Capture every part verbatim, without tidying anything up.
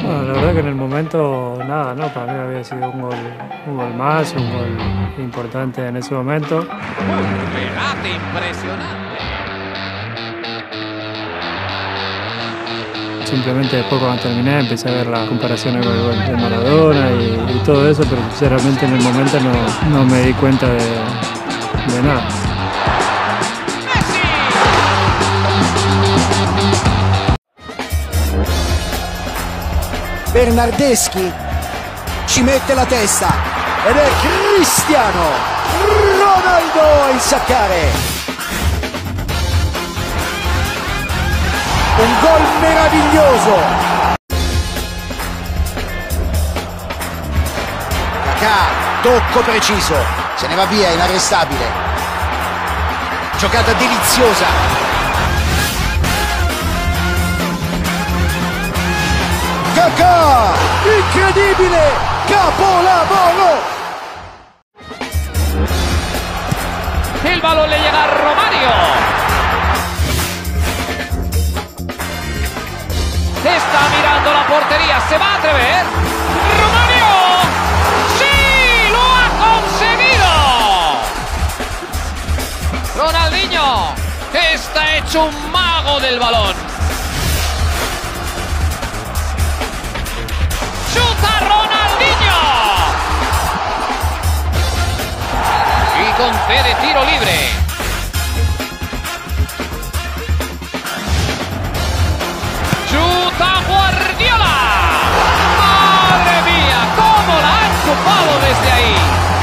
Bueno, la verdad que en el momento nada, ¿no? Para mí había sido un gol, un gol más, un gol importante en ese momento. Un regate impresionante. Simplemente después cuando terminé empecé a ver las comparaciones con el gol de Maradona y, y todo eso, pero sinceramente en el momento no, no me di cuenta de, de nada. Bernardeschi ci mette la testa ed è Cristiano Ronaldo a insaccare. Un gol meraviglioso. Kaká, tocco preciso, se ne va via, inarrestabile. Giocata deliziosa. Kaká, incredibile, capolavoro. El balón le llega a Romario. Está mirando la portería, se va a atrever. ¡Romario! ¡Sí! ¡Lo ha conseguido! Ronaldinho está hecho un mago del balón. ¡Chuta Ronaldinho! Y concede tiro libre. Guardiola, madre mía, cómo la ha chupado desde ahí.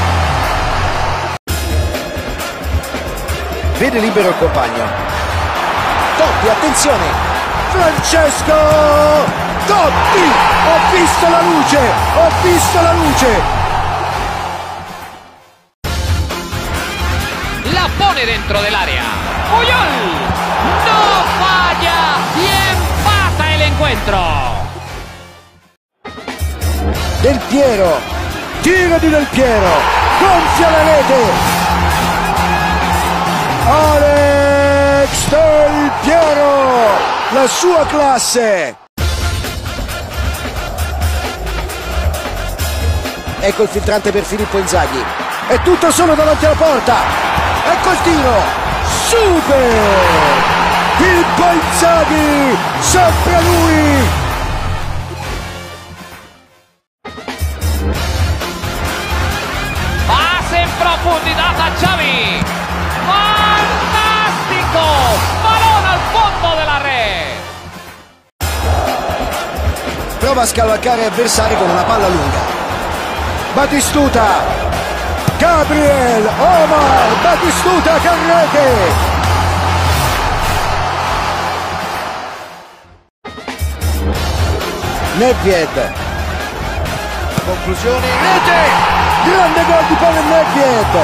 Vede libero il compagno. Totti, attenzione, Francesco Totti, ho visto la luce, ho visto la luce. La pone dentro del área. Puyol, no falla y empata el encuentro. Del Piero, tiro di Del Piero, gonfia la rete. Alex Del Piero, la sua classe. Ecco il filtrante per Filippo Inzaghi. È tutto solo davanti alla porta. Ecco il tiro. Super! Filippo Inzaghi, sempre lui. Profundidad a Xavi. ¡Fantástico! Balón al fondo de la red. Prova a scavalcare avversari con una palla lunga. Batistuta. Gabriel Omar. Batistuta Carrete. Nedved. Conclusione. Rete. Grande gol di Pavel Nedved.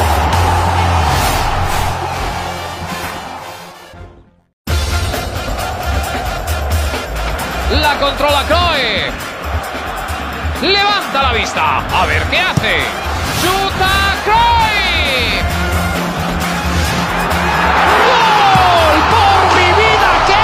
La controla Kroos. Levanta la vista. A ver qué hace. Chuta Kroos. ¡Gol! ¡Por mi vida! ¡Qué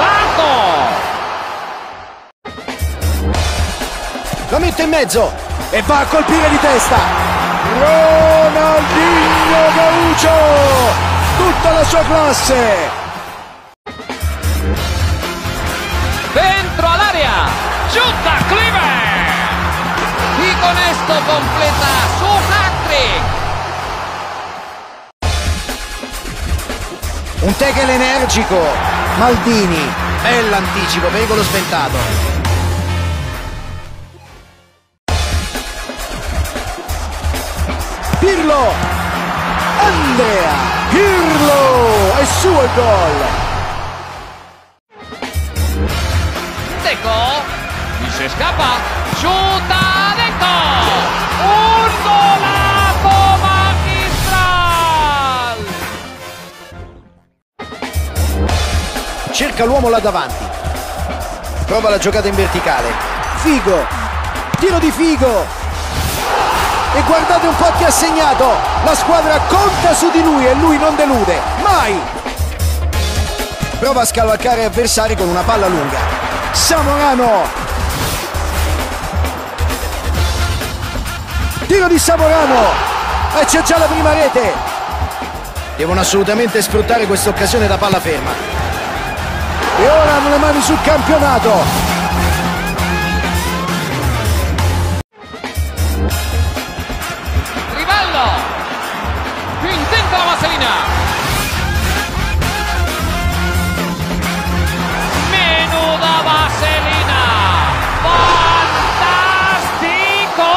golazo! La mette in mezzo e va a colpire di testa. Ronaldinho Gaucho, tutta la sua classe. Dentro al área, chuta Kluivert y con esto completa su hat-trick. Un tackle energico, Maldini, bell'anticipo, pericolo sventato. Pirlo, Andrea Pirlo, è suo il gol. Deco y se escapa, chuta Deco, un golazo magistral. Cerca l'uomo là davanti, prova la giocata in verticale, Figo, tiro di Figo. E guardate un po' chi ha segnato, la squadra conta su di lui e lui non delude, mai! Prova a scavalcare avversari con una palla lunga, Zamorano, tiro di Samorano e c'è già la prima rete. Devono assolutamente sfruttare questa occasione da palla ferma. E ora hanno le mani sul campionato. Rivallo, più intenta la Vasselina, menuda Vasselina, fantastico.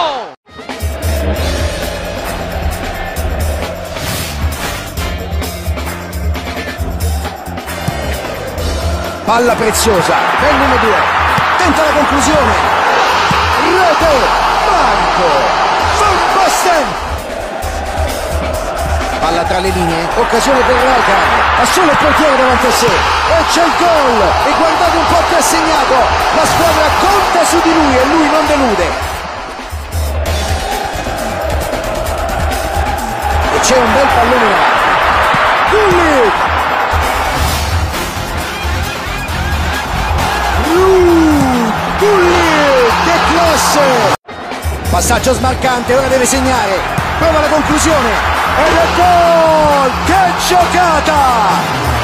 Palla preziosa per il numero due, tenta la conclusione, rete, Marco Van Basten. Palla tra le linee, occasione per Rijkaard, ha solo il portiere davanti a sé e c'è il gol. E guardate un po' che ha segnato, la squadra conta su di lui e lui non delude. E c'è un bel pallone in avanti, Gullit. Uh, Gullit, che classe! Passaggio smarcante, ora deve segnare, prova la conclusione ed è gol! Che giocata!